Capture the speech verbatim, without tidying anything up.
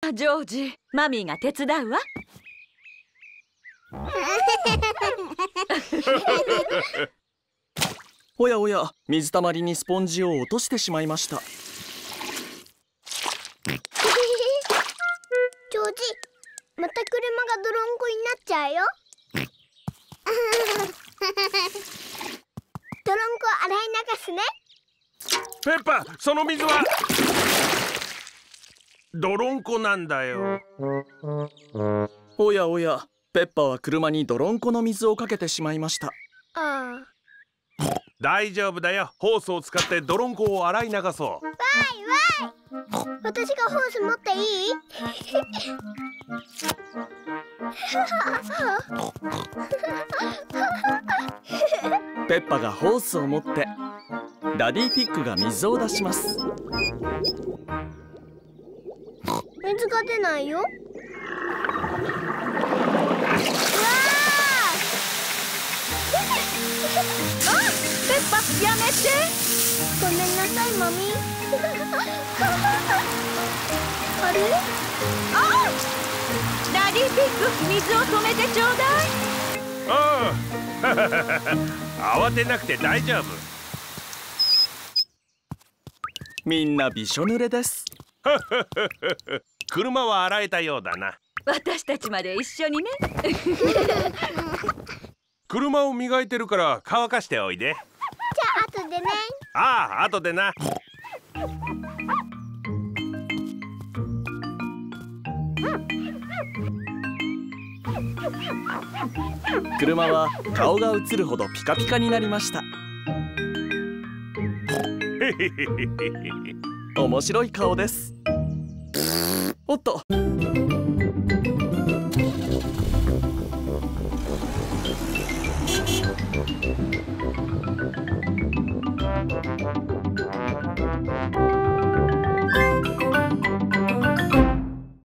ジョージ、マミーが手伝うわ。 おやおや、水たまりにスポンジを落としてしまいました。 ジョージ、また車が泥んこになっちゃうよ。泥んこ洗い流すね。 ペッパ、その水は泥んこなんだよ。 おやおや、ペッパは車に泥んこの水をかけてしまいました。 ああ、 大丈夫だよ。ホースを使って泥んこを洗い流そう。 わいわい。私がホース持っていい？ ペッパがホースを持ってダディピッグが水を出します。 水が出ないよ。うわあ、ペッパ、やめて。 ごめんなさい、マミー。あれ？ ああ、ダディピッグ、水を止めてちょうだい。 ああ慌てなくて大丈夫。 みんなびしょ濡れです。 車は洗えたようだな。 私たちまで一緒にね。 車を磨いてるから乾かしておいで。 じゃあ後でね。 ああ、後でな。 車は顔が映るほどピカピカになりました。面白い顔です。おっと、